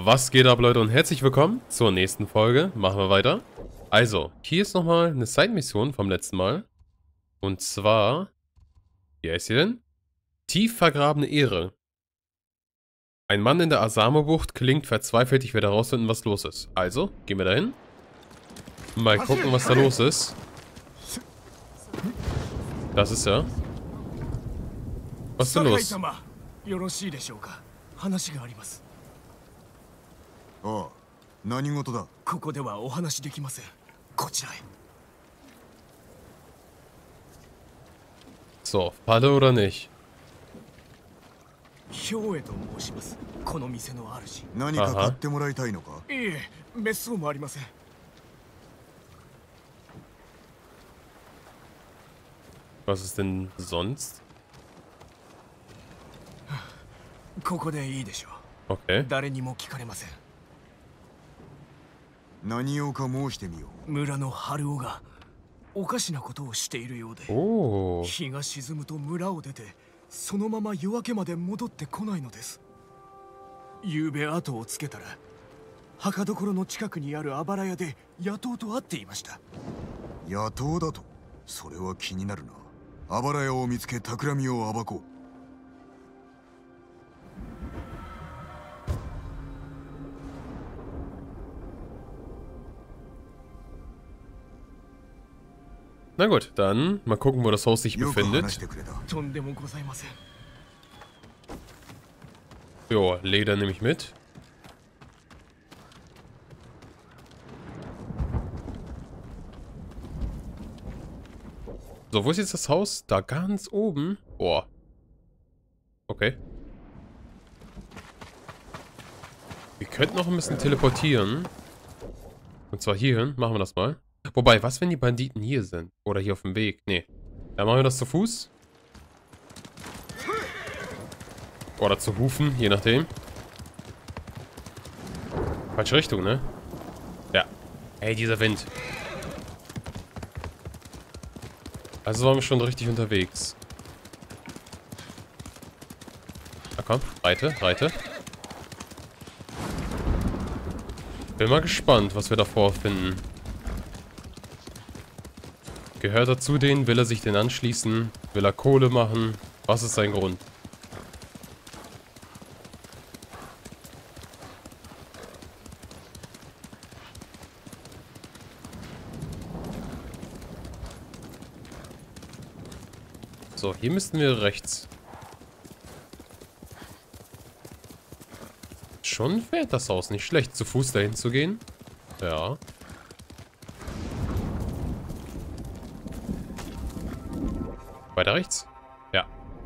Was geht ab, Leute, und herzlich willkommen zur nächsten Folge. Machen wir weiter. Also, hier ist nochmal eine Side-Mission vom letzten Mal. Und zwar, wie heißt sie denn? Tief vergrabene Ehre. Ein Mann in der Asamo-Bucht klingt verzweifelt, ich werde herausfinden, was los ist. Also, gehen wir dahin. Mal gucken, was da los ist. Das ist ja. Was ist denn los? ああ、何事だ。 ここではお話できません。こちらへ。 So, Falle oder nicht? 兵衛と申します。この店の主。 何か買ってもらいたいのか。 いいえ、滅相もありません。 Was ist denn sonst? ここでいいでしょう。 Okay. 誰にも聞かれません。 何をか申してみよう。村の春男がおかしなことをしているようで。 Oh. 日が沈むと村を出て、そのまま夜明けまで戻ってこないのです。夕べ後をつけたら、墓所の近くにあるあばら屋で野党と会っていました。 野党だと。それは気になるな。あばら屋を見つけ企みを暴こう。 Na gut, dann mal gucken, wo das Haus sich befindet. Jo, Leder nehme ich mit. So, wo ist jetzt das Haus? Da ganz oben. Boah. Okay. Wir könnten noch ein bisschen teleportieren. Und zwar hierhin. Machen wir das mal. Wobei, was, wenn die Banditen hier sind? Oder hier auf dem Weg? Nee. Dann machen wir das zu Fuß. Oder zu Hufen, je nachdem. Falsche Richtung, ne? Ja. Ey, dieser Wind. Also waren wir schon richtig unterwegs. Na komm, reite, reite. Bin mal gespannt, was wir davor finden. Gehört er zu denen? Will er sich den anschließen? Will er Kohle machen? Was ist sein Grund? So, hier müssten wir rechts. Schon fährt das Haus nicht schlecht, zu Fuß dahin zu gehen. Ja. Weiter rechts? Ja.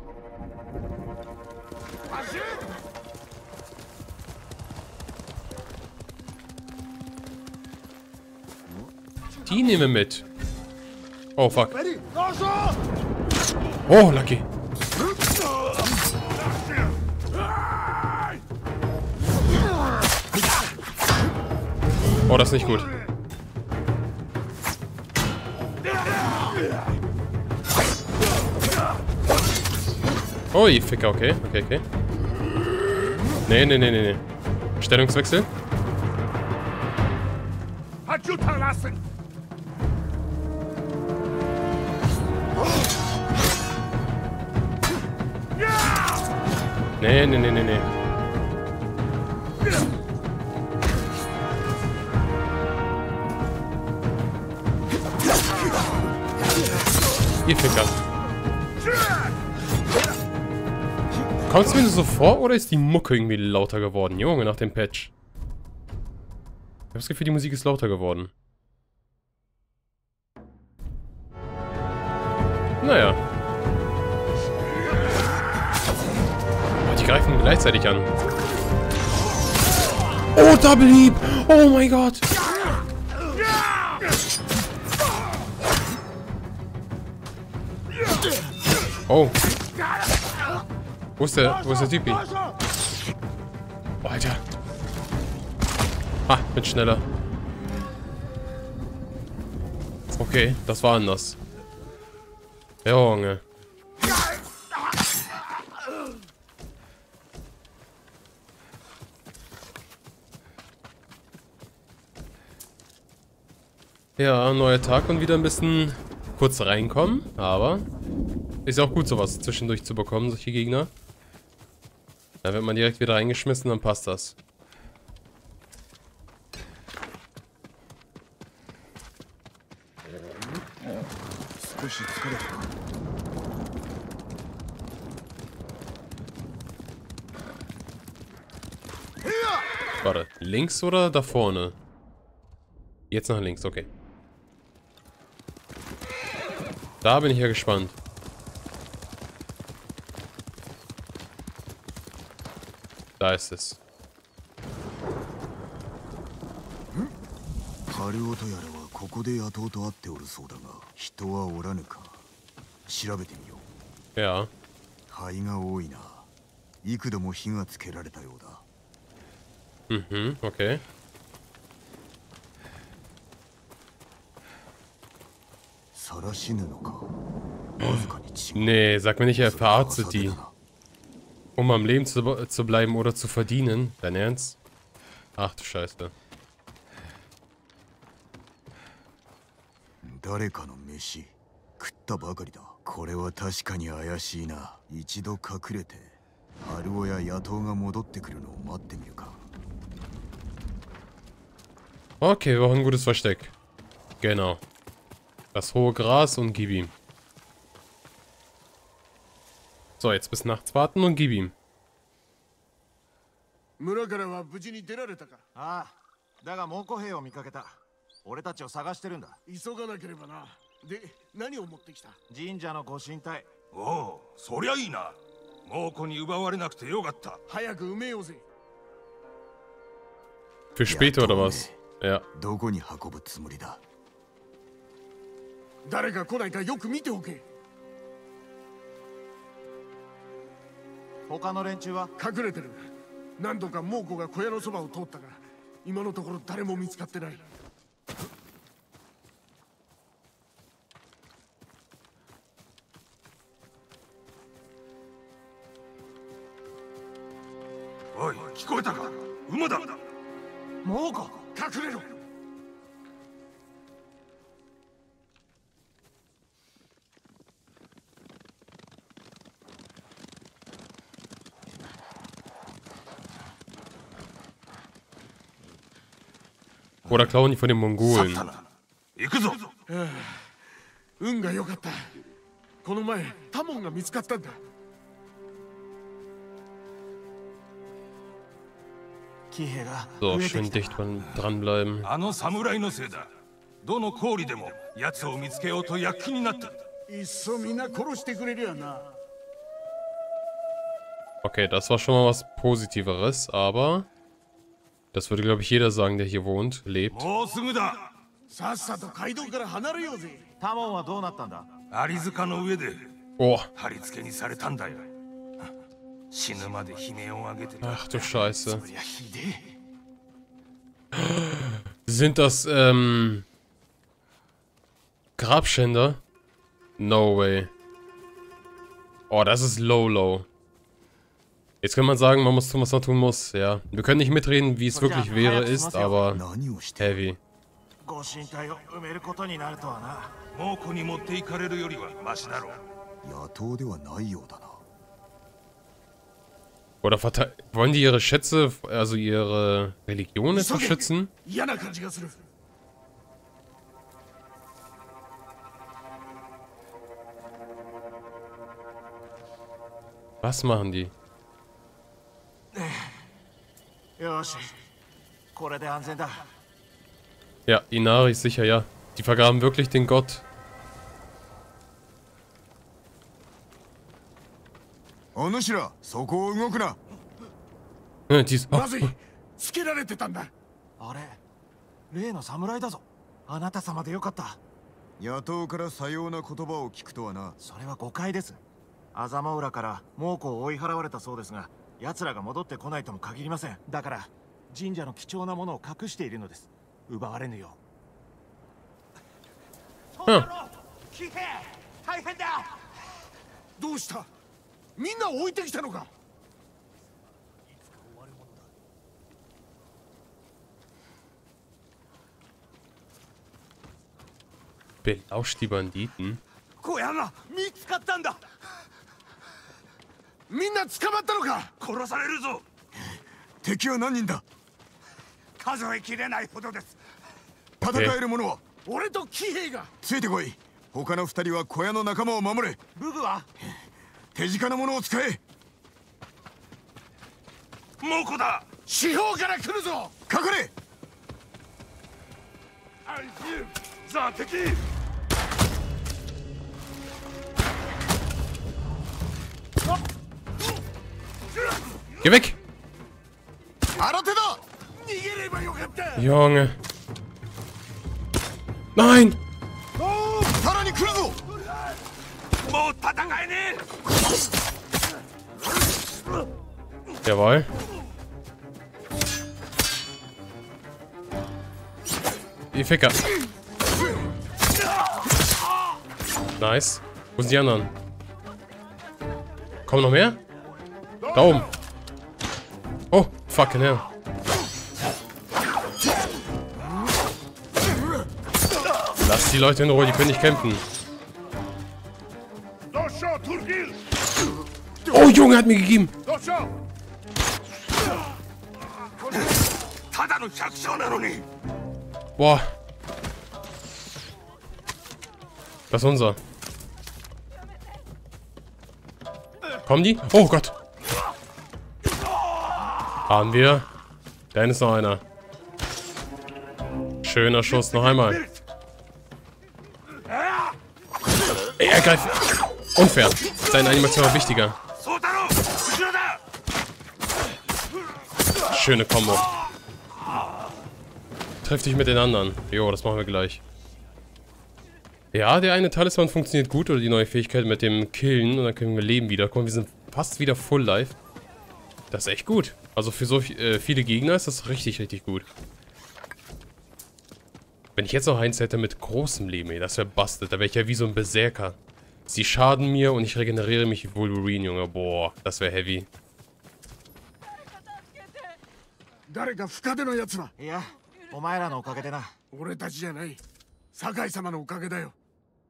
Die nehmen wir mit. Oh, fuck. Oh, Lucky. Oh, das ist nicht gut. Ui, Ficker, okay, okay, okay. Nee, nee, nee, nee, nee. Stellungswechsel. Nee, nee, nee, nee, nee. Ihr Ficker. Kommt es mir so vor, oder ist die Mucke irgendwie lauter geworden? Junge, nach dem Patch. Ich habe das Gefühl, die Musik ist lauter geworden. Naja. Oh, die greifen gleichzeitig an. Oh, Double Heap! Oh mein Gott! Oh. Wo ist der Typi? Oh, Alter. Ah, bin schneller. Okay, das war anders. Junge. Ja, neuer Tag und wieder ein bisschen kurz reinkommen, aber ist ja auch gut, sowas zwischendurch zu bekommen, solche Gegner. Da wird man direkt wieder reingeschmissen, dann passt das. Warte, links oder da vorne? Jetzt nach links, okay. Da bin ich ja gespannt. Da ist es. ハルオとやらはここで野党と会っておるそうだが、人はおらぬか。調べてみよう。 Ja. 灰が多いな。幾度も火がつけられたようだ。 Mhm, okay. 晒し布か。わずかに違う。 Nee, sag mir nicht, er verarztet die. Um am Leben zu bleiben oder zu verdienen. Dein Ernst? Ach du Scheiße. 誰かの飯食ったばかりだ。これは確かに怪しいな。一度隠れて春尾や野党が戻ってくるのを待ってみるか。 Okay, wir haben ein gutes Versteck. Genau. Das hohe Gras und gib ihm. So, jetzt bis nachts warten und gib ihm. 村からは無事に出られたか。 ああ、だが猛虎兵を見かけた。俺たちを探してるんだ。 急がなければな。で、何を持ってきた？ 神社のご神体。 おお、そりゃいいな。猛虎に奪われなくてよかった。 早く埋めようぜ。 Für später oder was? Ja. どこに運ぶつもりだ。 誰が来ないかよく見ておけ。 他の連中は隠れてる。何度か猛虎が小屋のそばを通ったが、今のところ誰も見つかってない。 おい、聞こえたか？馬だ。 猛虎。 隠れろ。 Oder klauen die von den Mongolen. 行くぞ。 運が良かった。この前タモンが見つかったんだ。 騎兵が So, 増えて schön きた。 dicht dranbleiben. あの侍のせいだ。どの氷でも奴を見つけようと躍起になってる。 いっそみんな殺してくれるやな。 Okay, das war schon mal was Positiveres, aber das würde, glaube ich, jeder sagen, der hier wohnt, lebt. もうすぐだ。 さっさと街道から離れようぜ。 タモンはどうなったんだ？ アリ塚の上で Oh, 貼り付けにされたんだよ。死ぬまで悲鳴を上げてる。 ach du Scheiße. いやひでえ。 Sind das, Grabschänder? No way. Oh, das ist low. Jetzt kann man sagen, man muss tun, was man tun muss, ja. Wir können nicht mitreden, wie es wirklich wäre, ist, aber 何をしてる？ heavy. ご神体を埋めることになるとはな。 猛虎に持っていかれるよりはマシだろう。 野党ではないようだな。 Oder wollen die ihre Schätze, also ihre Religion etwa schützen? 嫌な感じがする。 Was machen die? よし、これで安全だ。 Ja, Inari ist sicher, ja. Die vergraben wirklich den Gott. お主ら、そこを動くな。 Die ist, まずい。つけられてたんだ。 あれ、例の侍だぞ。あなた様でよかった。 野党からさような言葉を聞くとはな。 それは誤解です。アザマウラから猛虎を追い払われたそうですが、奴らが戻ってこないとも限りません。だから神社の貴重なものを隠しているのです。奪われぬよう。騎兵、大変だ。 どうした？みんな置いてきたのか？ お Belauscht die Banditen. 小屋が見つかったんだ。みんな捕まったのか。 殺されるぞ。 敵は何人だ。 数えきれないほどです。 戦える者は俺と騎兵が。 ついてこい。他の二人は小屋の仲間を守れ。 ブグは手近なものを使え。 猛虎だ。 四方から来るぞ。 隠れ。 ザ敵。 Geh weg! 新手だ。 逃げればよかった。 Junge. Nein! さらに来るぞ。 もう戦えね Jawohl. Die Ficker. Nice. Wo sind die anderen? Kommen noch mehr? Da oben. Oh, fucking hell. Lass die Leute in Ruhe, die können nicht kämpfen. Oh, Junge, hat mir gegeben. ただの百姓なのに。 Boah. Das ist unser. Kommen die? Oh Gott. Haben wir. Da hinten ist noch einer. Schöner Schuss, noch einmal. Ey, er greift. Unfair. Seine Animation war wichtiger. そうだろう。後ろだ。 Schöne Kombo. Treff dich mit den anderen. Jo, das machen wir gleich. Ja, der eine Talisman funktioniert gut. Oder die neue Fähigkeit mit dem Killen. Und dann können wir Leben wiederkommen. Wir sind fast wieder full life. Das ist echt gut. Also für so viele Gegner ist das richtig, richtig gut. Wenn ich jetzt noch eins hätte mit großem Leben, ey, das wäre busted. Da wäre ich ja wie so ein Berserker. Sie schaden mir und ich regeneriere mich wie Wolverine, Junge. Boah, das wäre heavy. 誰か深手のやつは。 いや、お前らのおかげでな。 俺たちじゃない。酒井様のおかげだよ。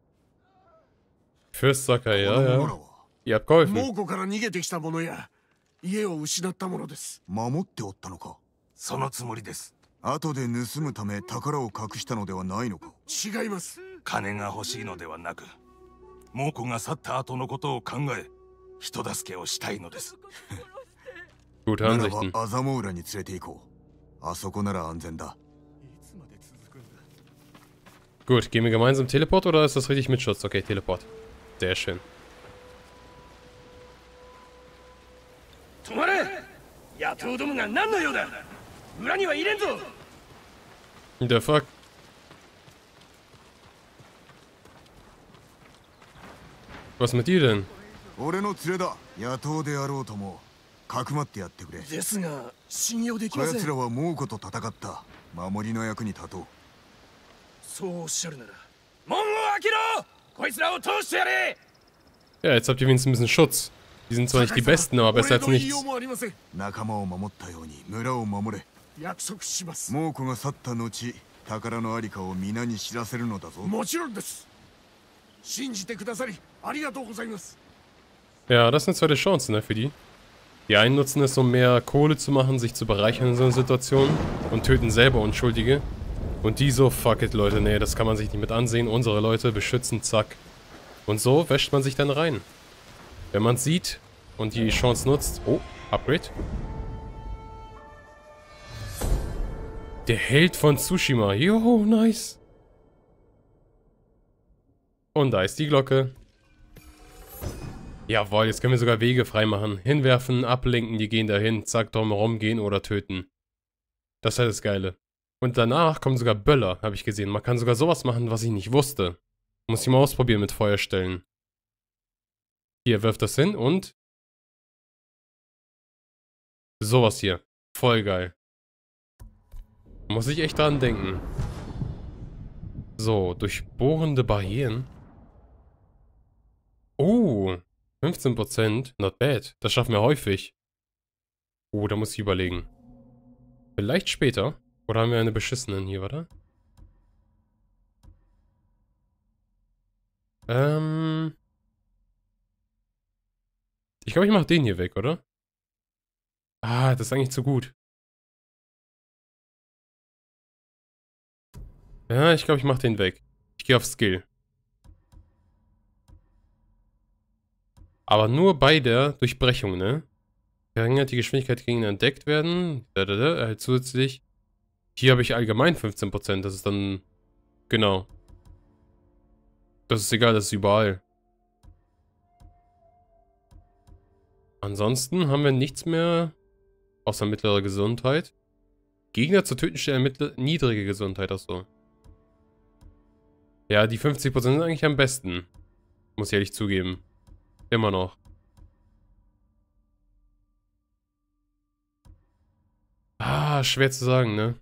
Fürst Sakai, こ ja, の者 ja. らは Ihr habt geholfen. 猛虎から逃げてきた者や家を失った者です。 守っておったのか。 そのつもりです。 後で盗むため宝を隠したのではないのか。 違います。 金が欲しいのではなく、猛虎が去った後のことを考え、人助けをしたいのです。 Gute ならば Ansichten. アザモウラに連れて行こう。あそこなら安全だ。 Gut, gehen wir gemeinsam Teleport oder ist das richtig mit Schutz? Okay, Teleport. Sehr schön. 止まれ。野党どもが何の用だ。裏には入れんぞ。 The fuck? Was mit dir denn? 俺の連れだ。野党であろうともかくまってやってくれ。 ですが信用できこません。 やつらは猛虎と戦った。守りの役に立とう。 そうおっしゃるなら。 門を開けろ。こいつらを通してやれ。 Ja, jetzt habt ihr wenigstens ein bisschen Schutz. Die sind zwar nicht die Besten, aber besser als 俺の言い nichts. ようもありません。 仲間を守ったように村を守れ。 約束します。 猛虎が去った後、宝のありかを皆に知らせるのだぞ。 もちろんです。信じてくださりありがとうございます。 Ja, das ist eine zweite Chance, ne, für die. Die einen nutzen es, um mehr Kohle zu machen, sich zu bereichern in so einer Situation und töten selber Unschuldige. Und die so, fuck it, Leute, nee, das kann man sich nicht mit ansehen. Unsere Leute beschützen, zack. Und so wäscht man sich dann rein. Wenn man es sieht und die Chance nutzt. Oh, Upgrade. Der Held von Tsushima. Joho, nice. Und da ist die Glocke. Jawohl, jetzt können wir sogar Wege freimachen. Hinwerfen, ablenken, die gehen dahin. Zack, drumherum gehen oder töten. Das ist halt das Geile. Und danach kommen sogar Böller, habe ich gesehen. Man kann sogar sowas machen, was ich nicht wusste. Muss ich mal ausprobieren mit Feuerstellen. Hier, wirft das hin und... sowas hier. Voll geil. Muss ich echt dran denken. So, durchbohrende Barrieren. Oh, 15%. Not bad. Das schaffen wir häufig. Oh, da muss ich überlegen. Vielleicht später. Oder haben wir eine beschissenen hier, warte? Ich glaube, ich mache den hier weg, oder? Ah, das ist eigentlich zu gut. Ja, ich glaube, ich mache den weg. Ich gehe auf Skill. Aber nur bei der Durchbrechung, ne? Verringert die Geschwindigkeit gegen entdeckt werden. Halt zusätzlich. Hier habe ich allgemein 15%. Das ist dann... Genau. Das ist egal, das ist überall. Ansonsten haben wir nichts mehr außer mittlere Gesundheit. Gegner zu töten stellen niedrige Gesundheit, achso. Ja, die 50% sind eigentlich am besten. Muss ich ehrlich zugeben. Immer noch. Ah, schwer zu sagen, ne?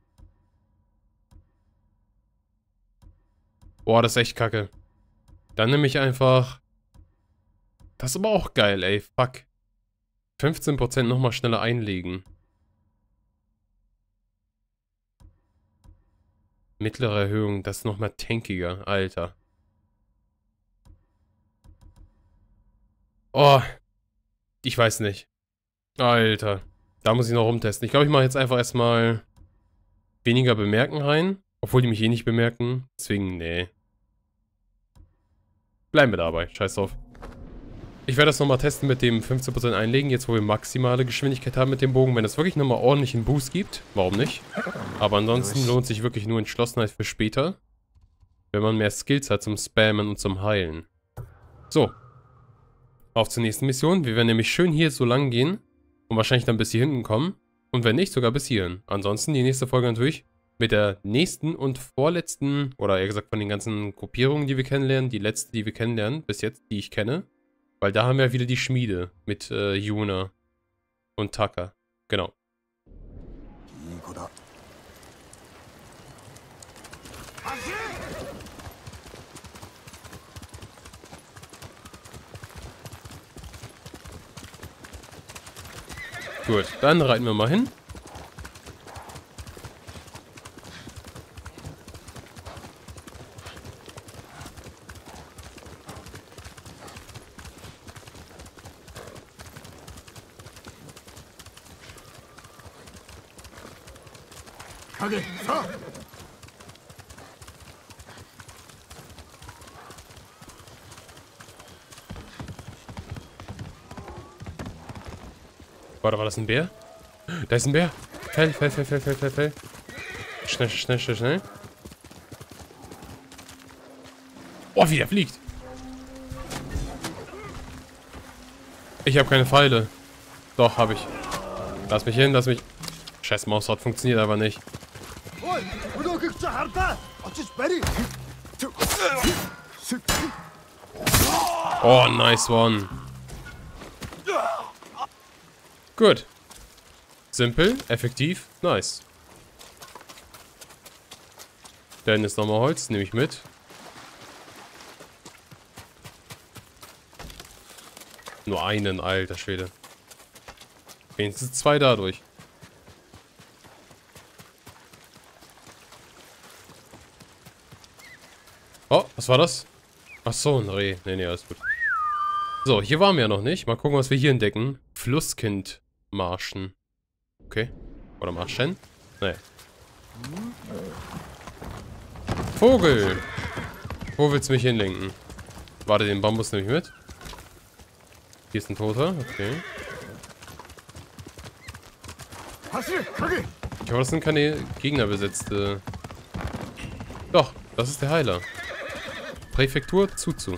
Boah, das ist echt kacke. Dann nehme ich einfach... Das ist aber auch geil, ey. Fuck. 15% nochmal schneller einlegen. Mittlere Erhöhung, das ist nochmal tankiger. Alter. Oh. Ich weiß nicht. Alter. Da muss ich noch rumtesten. Ich glaube, ich mache jetzt einfach erstmal weniger bemerken rein. Obwohl die mich eh nicht bemerken. Deswegen, nee. Bleiben wir dabei. Scheiß drauf. Ich werde das nochmal testen mit dem 15% einlegen. Jetzt, wo wir maximale Geschwindigkeit haben mit dem Bogen. Wenn es wirklich nochmal ordentlich einen Boost gibt. Warum nicht? Aber ansonsten lohnt sich wirklich nur Entschlossenheit für später. Wenn man mehr Skills hat zum Spammen und zum Heilen. So. Auf zur nächsten Mission. Wir werden nämlich schön hier so lang gehen. Und wahrscheinlich dann bis hier hinten kommen. Und wenn nicht, sogar bis hierhin. Ansonsten die nächste Folge natürlich mit der nächsten und vorletzten, oder eher gesagt von den ganzen Gruppierungen, die wir kennenlernen. Die letzte, die wir kennenlernen, bis jetzt, die ich kenne. Weil da haben wir wieder die Schmiede mit Yuna und Taka. Genau. Gut, dann reiten wir mal hin. Kage, sa! Warte, war das ein Bär? Da ist ein Bär. Fell. Schnell. Oh, wie der fliegt. Ich habe keine Pfeile. Doch, habe ich. Lass mich hin, Scheiß Mausrad funktioniert aber nicht. Oh, nice one. Gut. Simpel, effektiv, nice. Dann ist nochmal Holz, nehme ich mit. Nur einen, alter Schwede. Wenigstens 2 dadurch. Oh, was war das? Ach so, ein Reh. Nee, alles gut. So, hier waren wir ja noch nicht. Mal gucken, was wir hier entdecken. Flusskind-Marschen. Okay. Oder Marschen? Nee. Vogel! Wo willst du mich hinlenken? Warte, den Bambus nehme ich mit. Hier ist ein Toter. Okay. Ich hoffe, das sind keine Gegnerbesetzte. Doch, das ist der Heiler. Präfektur Tsutsu.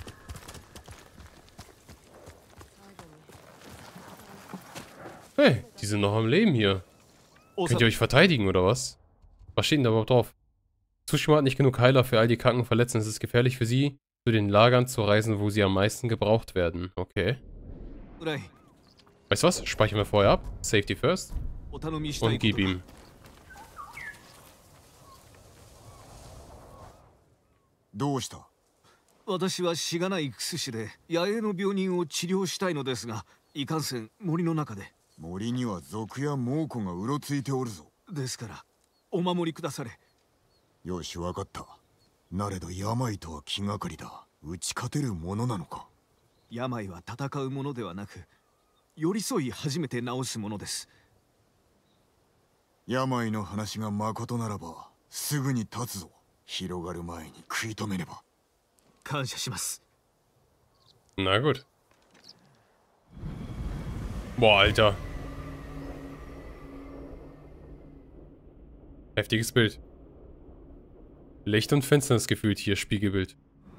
Hey, die sind noch am Leben hier. Könnt ihr euch verteidigen, oder was? Was steht denn da überhaupt drauf? Tsushima hat nicht genug Heiler für all die kranken Verletzten. Es ist gefährlich für sie, zu den Lagern zu reisen, wo sie am meisten gebraucht werden. Okay. Weißt du was? Speichern wir vorher ab. Safety first. Und gib ihm. Was? 私はしがないクス氏で野営の病人を治療したいのですが、いかんせん森の中で。 森には賊や猛虎がうろついておるぞ。 ですからお守りくだされ。 よし、わかった。なれど病とは気がかりだ。 打ち勝てるものなのか。 病は戦うものではなく、寄り添い初めて治すものです。 病の話がまことならばすぐに立つぞ。広がる前に食い止めねば。 感謝します。 Na gut. Boah, Alter. Heftiges Bild. Licht und Finsternis gefühlt hier, Spiegelbild.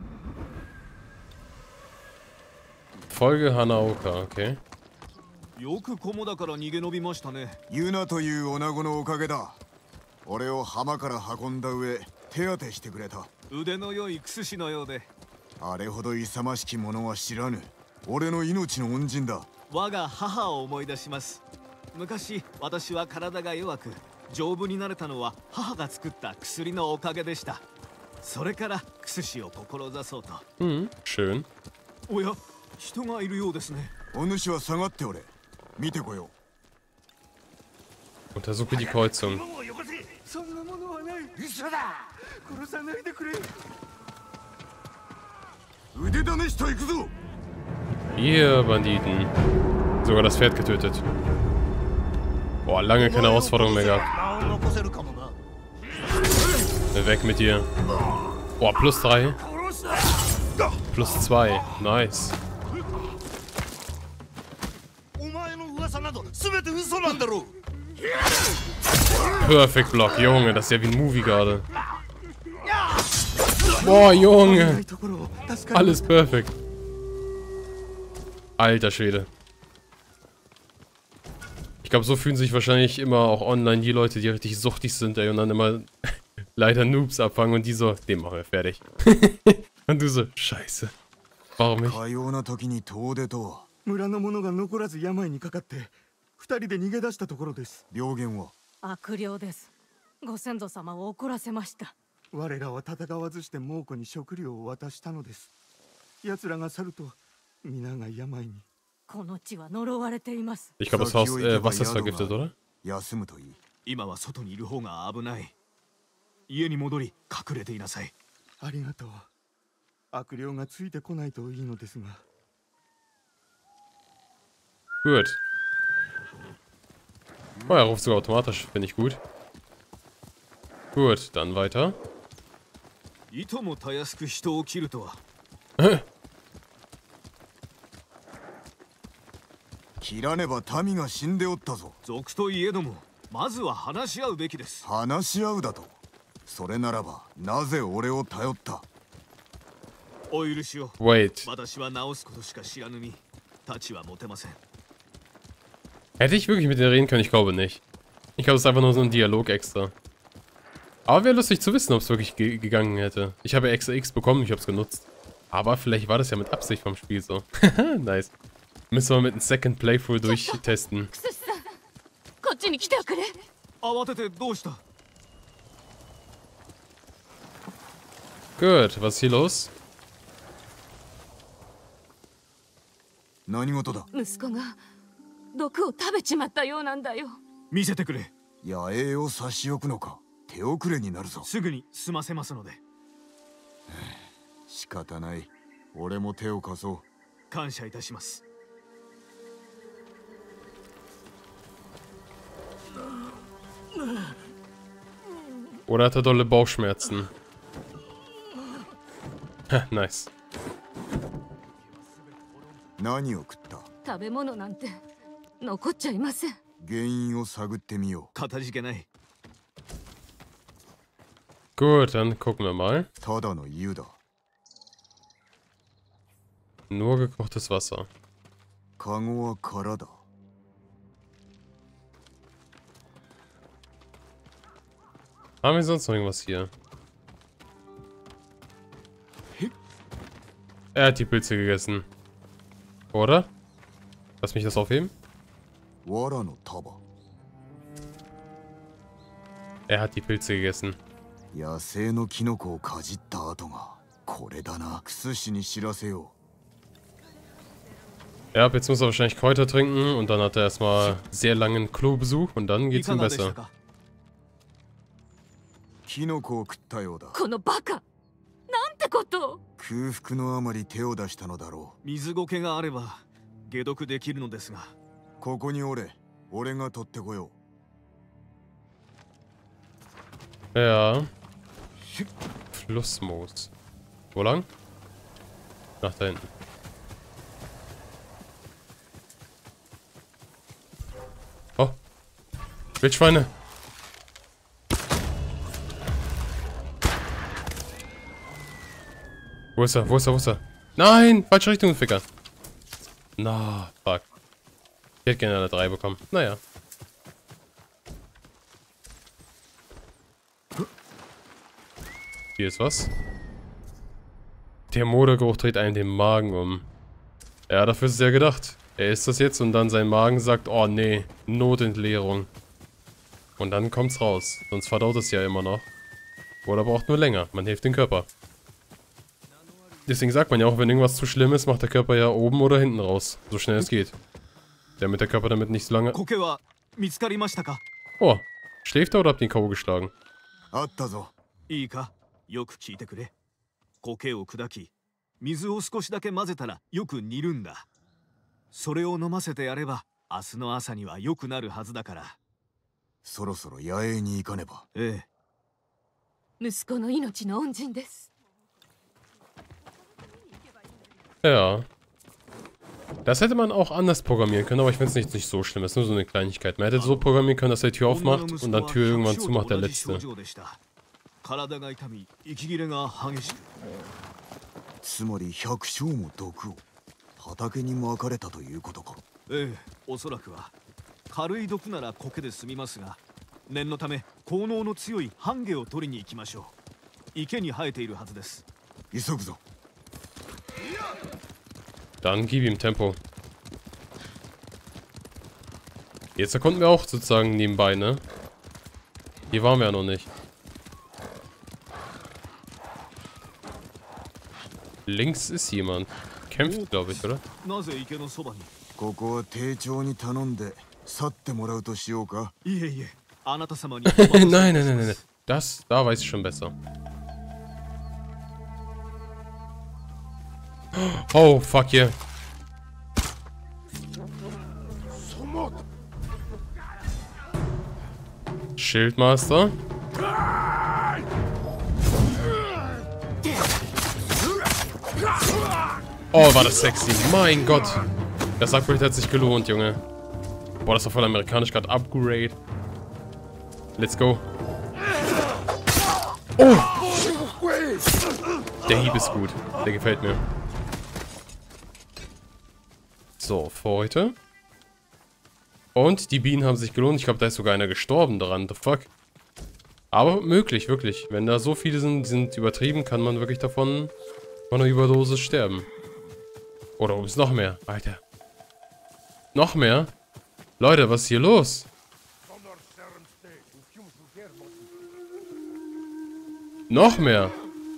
Folge Hanaoka, okay. よくコモだから逃げ延びましたね。 ユナという女子のおかげだ。俺を浜から運んだ上手当てしてくれた。 腕の良いクスシのようで。 あれほど勇ましき者は知らぬ。俺の命の恩人だ。 我が母を思い出します。昔私は体が弱く丈夫になれたのは母が作った薬のおかげでした。それからクスシを志そうと。 Schön. おや、人がいるようですね。 お主は下がっておれ。見てこよう。Untersuche die Kreuzung. そんなものはない。嘘だ。殺さないでくれ。 腕試しと行くぞ。 Ihr Banditen. Sogar das Pferd getötet. Boah, lange keine Herausforderung mehr gehabt. Weg mit dir. Boah, plus 3. Plus 2. Nice. Perfect Block. Junge, das ist ja wie ein Movie gerade. Boah, Junge. Alles perfekt. Alter Schwede. Ich glaube, so fühlen sich wahrscheinlich immer auch online die Leute, die richtig suchtig sind, ey, und dann immer leider Noobs abfangen und die so, den machen wir fertig. Und du so, scheiße. Warum nicht? 村の者が残らず病にかかって二人で逃げ出したところです。 病原は悪霊です。ご先祖様を怒らせました。 我らは戦わずして猛虎に食料を渡したのです。奴らが去ると皆が病に。 この地は呪われています。 Ich glaube, das Haus, Wasser ist vergiftet, oder? 休むといい。 今は外にいる方が危ない。家に戻り隠れていなさい。ありがとう。悪霊がついてこないといいのですが。 Gut. Oh, er ruft sogar automatisch, finde ich gut. Gut, dann weiter. いともたやすく人を切るとは。 切らねば民が死んでおったぞ。 賊といえども、まずは話し合うべきです。 話し合うだと。それならばなぜ俺を頼った。 お許しを。 Wait. 私は直すことしか知らぬ身。太刀は持てません。 Hätte ich wirklich mit denen reden können? Ich glaube nicht. Ich glaube, es ist einfach nur so ein Dialog extra. Aber wäre lustig zu wissen, ob es wirklich gegangen hätte. Ich habe extra X bekommen, ich habe es genutzt. Aber vielleicht war das ja mit Absicht vom Spiel so. Nice. Müssen wir mit einem Second Playthrough durchtesten. Gut, was ist hier los? 何事だ。 息子が毒を食べちまったようなんだよ。 見せてくれ。 野営を差し置くのか。手遅れになるぞ。 すぐに済ませますので。 仕方ない。俺も手を貸そう。 感謝いたします。 Oder hat er dolle Bauchschmerzen? Nice. 何を食った？ 食べ物なんて残っちゃいません。 原因を探ってみよう。 かたじけない。 Gut, dann gucken wir mal. ただの湯だ。 Nur gekochtes Wasser. カゴは空だ。 Haben wir sonst noch irgendwas hier? Er hat die Pilze gegessen. Oder? Lass mich das aufheben. Er hat die Pilze gegessen. Ja, jetzt muss er wahrscheinlich Kräuter trinken und dann hat er erstmal sehr langen Klobesuch und dann geht's ihm besser. このバカ！なんてこと。 空腹のあまり手を出したのだろ水苔があれば解毒できるのですが。 う。ここにおれ。俺が取ってこよ Ja. Flussmoos. Wo lang? Nach da hinten. Oh. Wildschweine. Wo ist er? Wo ist er? Wo ist er? Nein! Falsche Richtung, Ficker. Na, fuck. Ich hätte gerne eine 3 bekommen. Naja. Hier ist was. Der Modergeruch dreht einem den Magen um. Ja, dafür ist es ja gedacht. Er isst das jetzt und dann sein Magen sagt, oh nee, Notentleerung. Und dann kommt's raus. Sonst verdaut es ja immer noch. Oder braucht nur länger. Man hilft dem Körper. Deswegen sagt man ja auch, wenn irgendwas zu schlimm ist, macht der Körper ja oben oder hinten raus. So schnell es geht. Damit der Körper damit nicht so lange... Oh, schläft er oder habt ihr ihn K.O. geschlagen? う。あったぞ。 いいか、よく聞いてくれ。苔を砕き、水を少しだけ混ぜたらよく煮るんだ。それを飲ませてやれば、明日の朝には良くなるはずだから。 そろそろ野営に行かねば。 ええ。息子の命の恩人です。 Ja. Das hätte man auch anders programmieren können, aber ich finde es nicht so schlimm. Das ist nur so eine Kleinigkeit. Man hätte so programmieren können, dass er die Tür aufmacht und dann Tür irgendwann zumacht, der Letzte. つまり百姓も毒を畑にまかれたということか。 ええ、おそらくは軽い毒なら苔で済みますが、念のため効能の強いハンゲを取りに行きましょう。池に生えているはずです。 急ぐぞ。 Dann gib ihm Tempo. Jetzt erkunden wir auch sozusagen nebenbei, ne? Hier waren wir ja noch nicht. Links ist jemand. Kämpft, glaube ich, oder? ここは丁重に頼んで去ってもらうとしようか。 いえいえ、あなた様に。 nein, nein, nein, nein. Das, da weiß ich schon besser. Oh, fuck yeah. Schildmaster. Oh, war das sexy. Mein Gott. Das Upgrade hat sich gelohnt, Junge. Boah, das war voll amerikanisch gerade. Upgrade. Let's go. Oh! Der Hieb ist gut. Der gefällt mir. So, für heute. Und die Bienen haben sich gelohnt. Ich glaube, da ist sogar einer gestorben daran. The fuck? Aber möglich, wirklich. Wenn da so viele sind, die sind übertrieben, kann man wirklich davon von einer Überdosis sterben. Oder ist noch mehr? Alter. Noch mehr? Leute, was ist hier los? Noch mehr?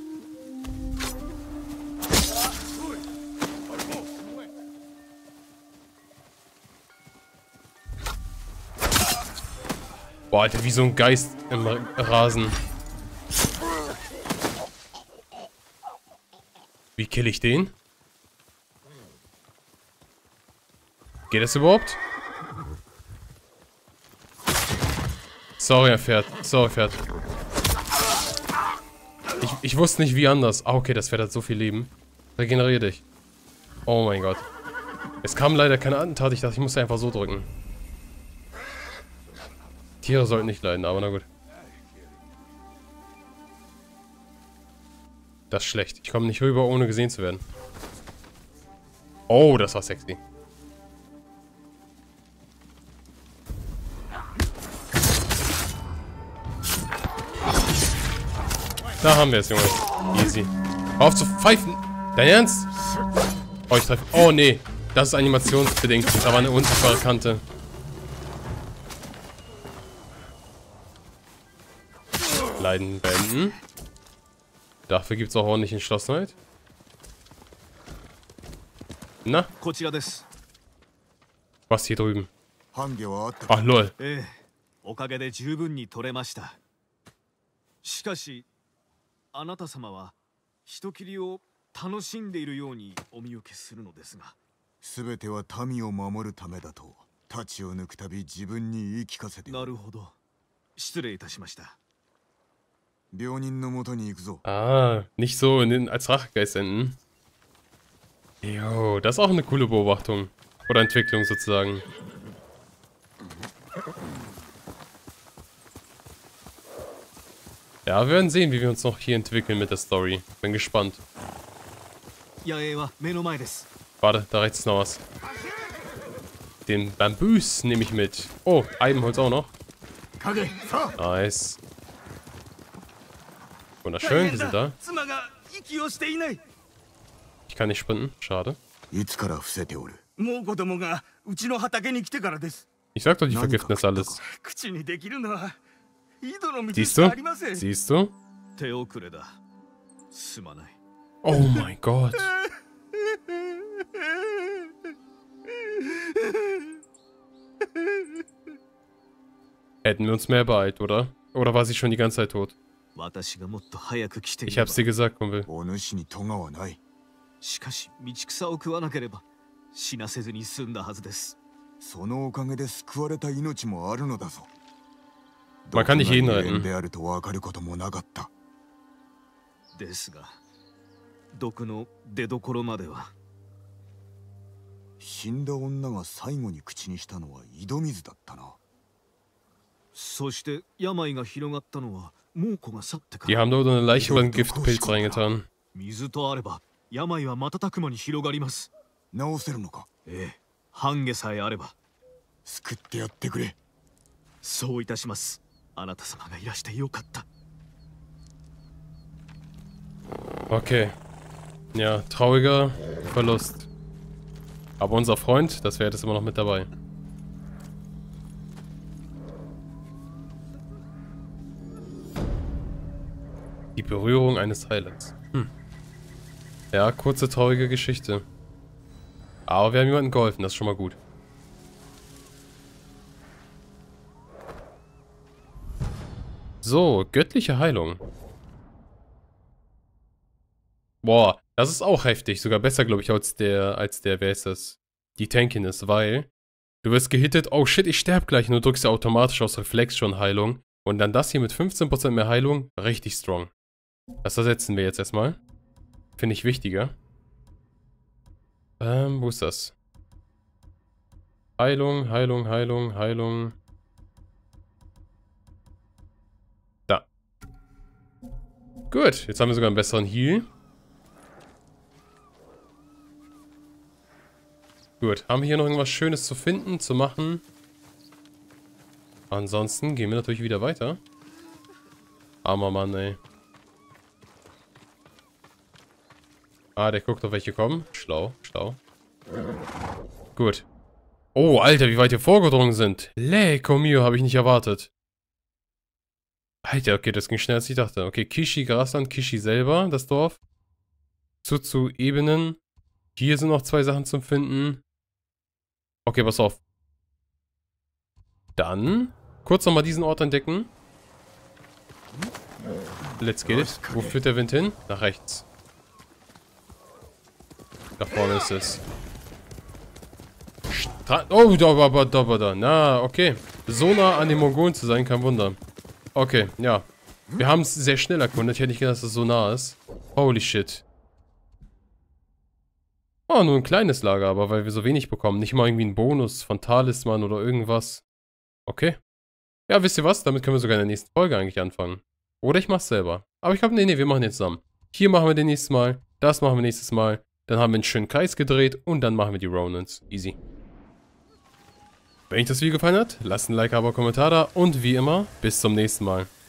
Boah, Alter, wie so ein Geist im Rasen. Wie kill ich den? Geht das überhaupt? Sorry, Pferd. Sorry, Pferd. Ich wusste nicht, wie anders. Ah, okay, das Pferd hat so viel Leben. Regenerier dich. Oh mein Gott. Es kam leider keine Attentat. Ich dachte, ich musste einfach so drücken. Tiere sollten nicht leiden, aber na gut. Das ist schlecht. Ich komme nicht rüber, ohne gesehen zu werden. Oh, das war sexy. Da haben wir es, Junge. Easy. Hör auf zu pfeifen. Dein Ernst? Oh, ich treffe. Oh, nee. Das ist animationsbedingt. Da war eine unsichtbare Kante. Leiden beenden. Dafür gibt es auch ordentlich Entschlossenheit. Na? Was hier drüben? Ach, lol. おかげで十分に取れました。しかし、あなた様は人斬りを楽しんでいるようにお見受けするのですが。 全ては民を守るためだと太刀を抜くたび自分に言い聞かせて。 なるほど。失礼いたしました。 病人のもとに行くぞ。 Ah, nicht so als Rachegeist enden. Jo, das ist auch eine coole Beobachtung. Oder Entwicklung sozusagen. Ja, wir werden sehen, wie wir uns noch hier entwickeln mit der Story. Bin gespannt. Warte, da rechts ist noch was. Den Bambus nehme ich mit. Oh, Eibenholz auch noch. Nice. Wunderschön, wir sind da. Ich kann nicht sprinten, schade. Ich sag doch, die vergiften das alles. Siehst du? Siehst du? Oh mein Gott. Hätten wir uns mehr beeilt, oder? Oder war sie schon die ganze Zeit tot? Ich hab's dir gesagt, Kumpel. Man kann nicht jeden retten. Die haben dort eine Leiche oder einen Giftpilz reingetan. Okay. Ja, trauriger Verlust. Aber unser Freund, das wäre jetzt immer noch mit dabei. Die Berührung eines Heilers. Ja, kurze, traurige Geschichte. Aber wir haben jemandem geholfen, das ist schon mal gut. So, göttliche Heilung. Boah, das ist auch heftig. Sogar besser, glaube ich, als der, wer ist das? Die Tankin ist, weil du wirst gehittet. Oh shit, ich sterbe gleich. Und du drückst ja automatisch aus Reflex schon Heilung. Und dann das hier mit 15% mehr Heilung. Richtig strong. Das ersetzen wir jetzt erstmal. Finde ich wichtiger. Wo ist das? Heilung, Heilung, Heilung, Heilung. Da. Gut, jetzt haben wir sogar einen besseren Heal. Gut, haben wir hier noch irgendwas Schönes zu finden, zu machen? Ansonsten gehen wir natürlich wieder weiter. Armer Mann, ey. Ah, der guckt, auf welche kommen. Schlau, schlau. Gut. Oh, Alter, wie weit wir vorgedrungen sind. Lecco mio, habe ich nicht erwartet. Alter, okay, das ging schneller als ich dachte. Okay, Kishi, Grasland, Kishi selber, das Dorf. Zu Ebenen. Hier sind noch 2 Sachen zum Finden. Okay, pass auf. Dann kurz nochmal diesen Ort entdecken. Let's get it. Wo führt der Wind hin? Nach rechts. Da vorne ist es. Oh, da. Na, okay. So nah an den Mongolen zu sein, kein Wunder. Okay, ja. Wir haben es sehr schnell erkundet. Ich hätte nicht gedacht, dass es so nah ist. Holy shit. Oh, nur ein kleines Lager, aber weil wir so wenig bekommen. Nicht mal irgendwie einen Bonus von Talisman oder irgendwas. Okay. Ja, wisst ihr was? Damit können wir sogar in der nächsten Folge eigentlich anfangen. Oder ich mach's selber. Aber ich glaube, nee, wir machen den zusammen. Hier machen wir den nächsten Mal. Das machen wir nächstes Mal. Dann haben wir einen schönen Kreis gedreht und dann machen wir die Ronins. Easy. Wenn euch das Video gefallen hat, lasst ein Like, aber Kommentar da und wie immer, bis zum nächsten Mal.